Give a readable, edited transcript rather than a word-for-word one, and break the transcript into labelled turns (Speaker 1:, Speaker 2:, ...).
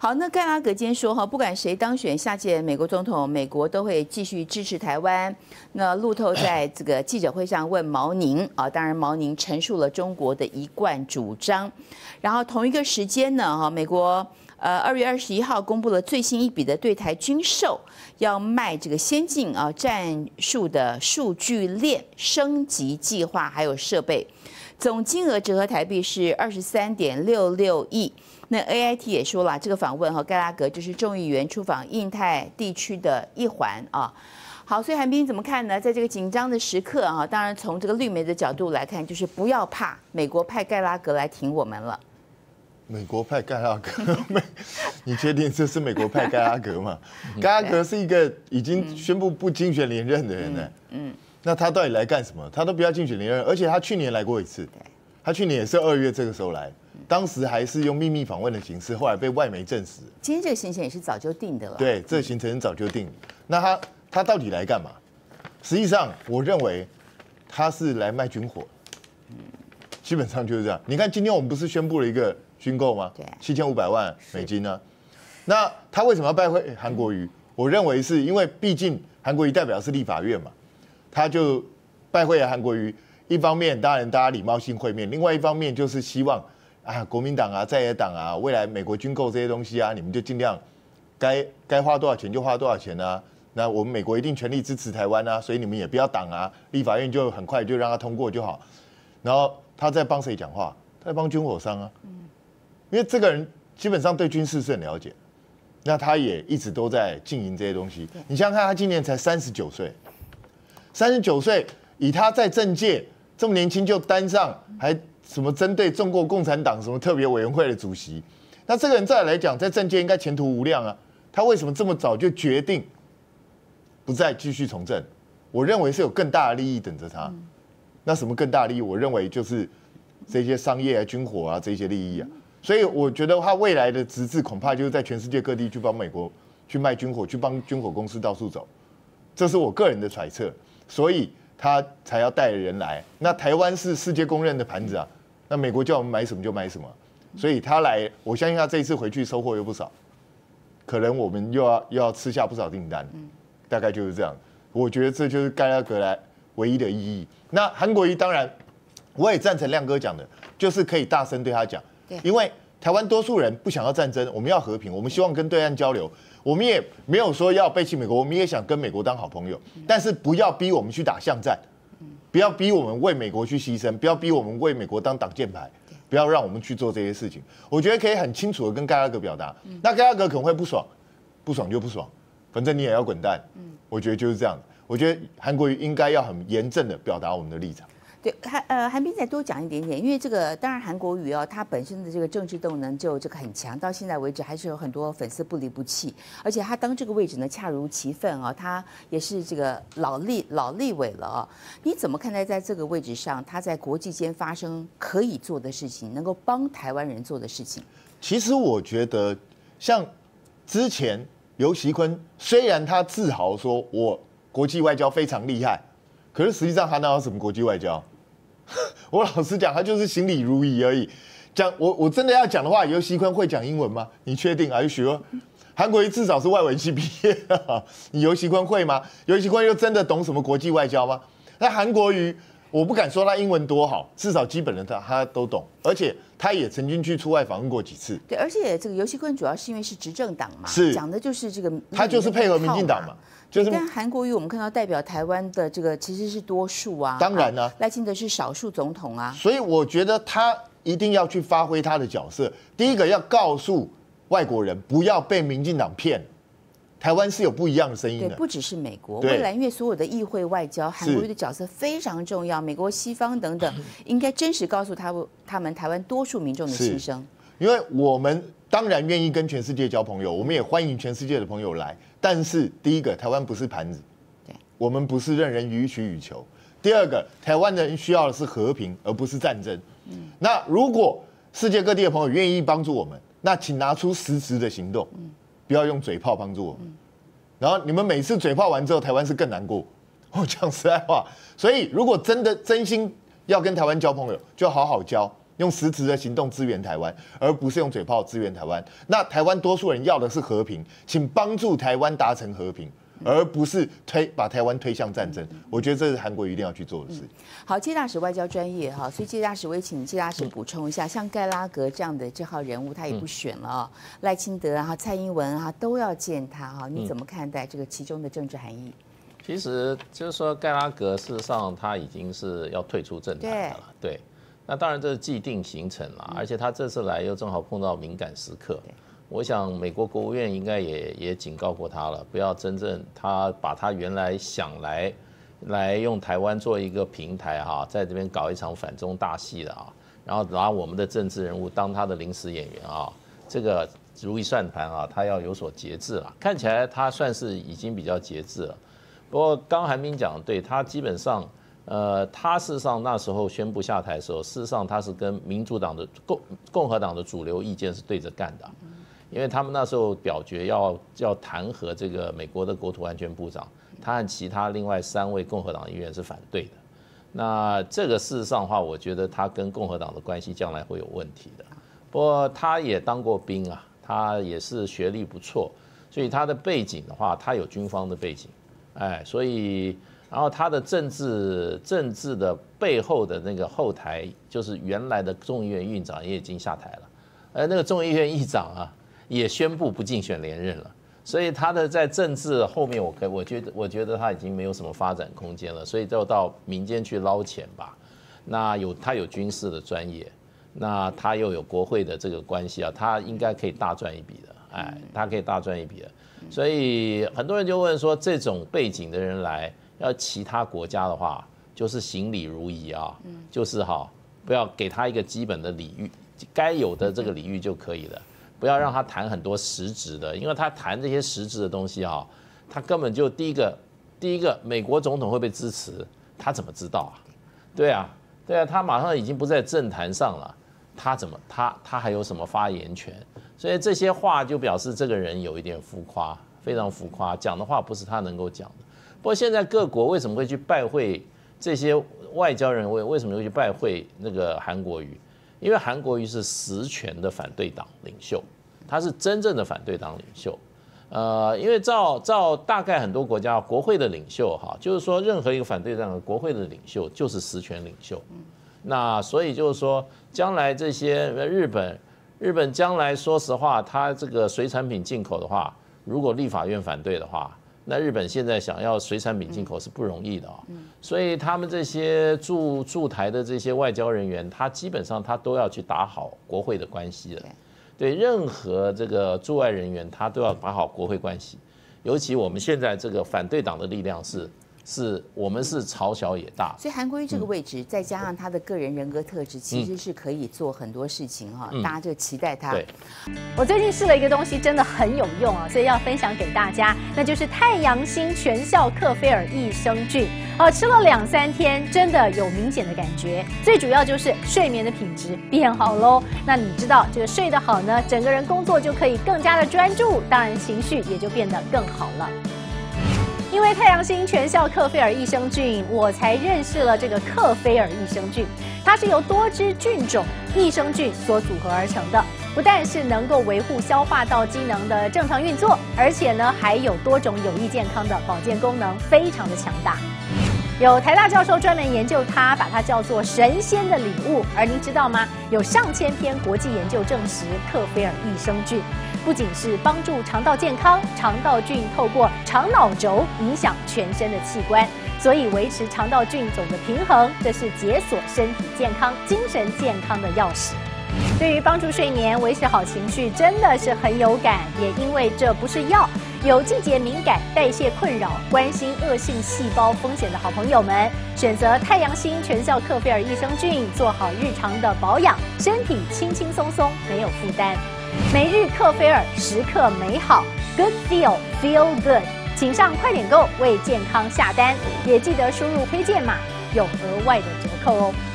Speaker 1: 好，那盖拉格今天说哈，不管谁当选下届美国总统，美国都会继续支持台湾。那路透在这个记者会上问毛宁啊，当然毛宁陈述了中国的一贯主张。然后同一个时间呢，哈，美国2月21号公布了最新一笔的对台军售，要卖这个先进战术的数据链升级计划，还有设备，总金额折合台币是23.66亿。那 AIT 也说了，这个访问和盖拉格就是众议员出访印太地区的一环啊。好，所以韩冰怎么看呢？在这个紧张的时刻啊，当然从这个绿媒的角度来看，就是不要怕，美国派盖拉格来挺我们了。
Speaker 2: 美国派盖拉格，你确定这是美国派盖拉格吗？盖拉格是一个已经宣布不竞选连任的人呢。那他到底来干什么？他都不要竞选连任，而且他去年来过一次，他去年也是2月这个时候来。当时还是用秘密访问的形式，后来被外媒证实。
Speaker 1: 今天这个行程也是早就定的了。
Speaker 2: 对，这个行程早就定。那他到底来干嘛？实际上，我认为他是来卖军火。基本上就是这样。你看，今天我们不是宣布了一个军购吗？对，7500万美金呢。那他为什么要拜会韩国瑜？我认为是因为毕竟韩国瑜代表是立法院嘛，他就拜会了韩国瑜。一方面，当然大家礼貌性会面；另外一方面就是希望。国民党啊，在野党啊，未来美国军购这些东西啊，你们就尽量该花多少钱就花多少钱啊。那我们美国一定全力支持台湾啊，所以你们也不要挡啊，立法院就很快就让他通过就好。然后他在帮谁讲话？他在帮军火商啊。因为这个人基本上对军事是很了解，那他也一直都在经营这些东西。你想想看，他今年才39岁，39岁，以他在政界这么年轻就担上还。什么针对中国共产党什么特别委员会的主席，那这个人再来讲，在政界应该前途无量啊。他为什么这么早就决定不再继续从政？我认为是有更大的利益等着他。那什么更大的利益？我认为就是这些商业啊、军火啊这些利益啊。所以我觉得他未来的职责恐怕就是在全世界各地去帮美国去卖军火，去帮军火公司到处走。这是我个人的揣测。所以他才要带人来。那台湾是世界公认的盘子啊。那美国叫我们买什么就买什么，所以他来，我相信他这一次回去收获又不少，可能我们又要吃下不少订单，大概就是这样。我觉得这就是盖拉格来唯一的意义。那韩国瑜当然，我也赞成亮哥讲的，就是可以大声对他讲，因为台湾多数人不想要战争，我们要和平，我们希望跟对岸交流，我们也没有说要背弃美国，我们也想跟美国当好朋友，但是不要逼我们去打巷战。不要逼我们为美国去牺牲，不要逼我们为美国当挡箭牌，不要让我们去做这些事情。我觉得可以很清楚的跟盖拉格表达。那盖拉格可能会不爽，不爽就不爽，反正你也要滚蛋。我觉得就是这样。我觉得韩国瑜应该要很严正的表达我们的立场。
Speaker 1: 对，韩冰再多讲一点点，因为这个当然韩国瑜他本身的这个政治动能就很强，到现在为止还是有很多粉丝不离不弃，而且他当这个位置呢恰如其分他也是这个老立委了你怎么看待在这个位置上他在国际间发生可以做的事情，能够帮台湾人做的事情？
Speaker 2: 其实我觉得像之前游锡堃，虽然他自豪说我国际外交非常厉害，可是实际上他哪有什么国际外交？我老实讲，他就是行礼如仪而已。讲我真的要讲的话，游锡堃会讲英文吗？你确定啊？你许韩国瑜至少是外文系毕业，你游锡堃会吗？游锡堃又真的懂什么国际外交吗？那韩国瑜，我不敢说他英文多好，至少基本的他都懂，而且他也曾经去出外访问过几次。
Speaker 1: 对，而且这个游锡堃主要是因为是执政党嘛，讲的就是这个，
Speaker 2: 他就是配合民进党嘛。
Speaker 1: 但韩国瑜我们看到代表台湾的这个其实是多数啊，
Speaker 2: 当然呢，
Speaker 1: 赖清德是少数总统啊，
Speaker 2: 所以我觉得他一定要去发挥他的角色。第一个要告诉外国人不要被民进党骗，台湾是有不一样的声音的。
Speaker 1: 对，不只是美国，未来因为所有的议会外交，韩国瑜的角色非常重要，美国、西方等等应该真实告诉他们台湾多数民众的心声。
Speaker 2: 因为我们当然愿意跟全世界交朋友，我们也欢迎全世界的朋友来。但是第一个，台湾不是盘子，我们不是任人予取予求。第二个，台湾人需要的是和平，而不是战争。那如果世界各地的朋友愿意帮助我们，那请拿出实质的行动，不要用嘴炮帮助我们。然后你们每次嘴炮完之后，台湾是更难过。我讲实在话，所以如果真心要跟台湾交朋友，就好好交， 用实质的行动支援台湾，而不是用嘴炮支援台湾。那台湾多数人要的是和平，请帮助台湾达成和平，而不是把台湾推向战争。我觉得这是韩国一定要去做的事。
Speaker 1: 好，介大使外交专业哈，所以介大使我也请介大使补充一下，像盖拉格这样的这号人物，他也不选了啊，赖清德啊、蔡英文啊都要见他哈，你怎么看待这个其中的政治含义？
Speaker 3: 其实就是说，盖拉格事实上他已经是要退出政坛的了，对。那当然这是既定行程了，而且他这次来又正好碰到敏感时刻。我想美国国务院应该也警告过他了，不要真正他把他原来想来用台湾做一个平台哈，在这边搞一场反中大戏的啊，然后拿我们的政治人物当他的临时演员啊，这个如意算盘啊，他要有所节制了。看起来他算是已经比较节制了。不过刚韩冰讲的对，他基本上，他事实上那时候宣布下台的时候，事实上他是跟民主党的共和党的主流意见是对着干的，因为他们那时候表决要弹劾这个美国的国土安全部长，他和其他另外3位共和党议员是反对的。那这个事实上的话，我觉得他跟共和党的关系将来会有问题的。不过他也当过兵啊，他也是学历不错，所以他的背景的话，他有军方的背景。所以，然后他的政治的背后的那个后台，就是原来的众议院议长也已经下台了，而那个众议院议长啊，也宣布不竞选连任了。所以他的在政治后面，我觉得他已经没有什么发展空间了，所以就到民间去捞钱吧。那他有军事的专业，那他又有国会的这个关系啊，他应该可以大赚一笔的，他可以大赚一笔的。所以很多人就问说，这种背景的人来，要其他国家的话，就是行礼如仪啊，就是不要给他一个基本的礼遇，该有的这个礼遇就可以了，不要让他谈很多实质的，因为他谈这些实质的东西啊，他根本就第一个美国总统会被支持，他怎么知道啊？对啊，他马上已经不在政坛上了，他还有什么发言权？所以这些话就表示这个人有一点浮夸，非常浮夸，讲的话不是他能够讲的。不过现在各国为什么会去拜会这些外交人为什么会去拜会那个韩国瑜？因为韩国瑜是实权的反对党领袖，他是真正的反对党领袖。因为照大概很多国家国会的领袖就是说任何一个反对党的国会的领袖就是实权领袖。那所以就是说，将来这些日本将来说实话，它这个水产品进口的话，如果立法院反对的话，那日本现在想要水产品进口是不容易的所以他们这些驻台的这些外交人员，他基本上他都要去打好国会的关系了。对任何这个驻外人员，他都要打好国会关系。尤其我们现在这个反对党的力量我们是朝小也大，
Speaker 1: 所以韩国瑜这个位置，再加上他的个人人格特质，其实是可以做很多事情大家就期待他。
Speaker 3: 对，
Speaker 4: 我最近试了一个东西，真的很有用所以要分享给大家，那就是太阳星全效克菲尔益生菌。吃了2-3天，真的有明显的感觉。最主要就是睡眠的品质变好喽。那你知道这个睡得好呢，整个人工作就可以更加的专注，当然情绪也就变得更好了。因为太阳星全效克菲尔益生菌，我才认识了这个克菲尔益生菌。它是由多支菌种益生菌所组合而成的，不但是能够维护消化道机能的正常运作，而且呢还有多种有益健康的保健功能，非常的强大。有台大教授专门研究它，把它叫做神仙的礼物。而您知道吗？有上千篇国际研究证实，克菲尔益生菌不仅是帮助肠道健康，肠道菌透过肠脑轴影响全身的器官，所以维持肠道菌种的平衡，这是解锁身体健康、精神健康的钥匙。对于帮助睡眠、维持好情绪，真的是很有感。也因为这不是药，有季节敏感、代谢困扰、关心恶性细胞风险的好朋友们，选择太阳星全效克菲尔益生菌，做好日常的保养，身体轻轻松松，没有负担。每日克菲尔，时刻美好 ，Good Feel Feel Good， 请上快点购为健康下单，也记得输入推荐码，有额外的折扣哦。